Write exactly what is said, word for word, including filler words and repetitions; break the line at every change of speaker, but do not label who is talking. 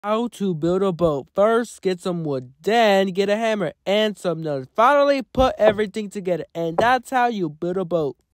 How to build a boat. First, get some wood. Then, get a hammer and some nails. Finally, put everything together. And that's how you build a boat.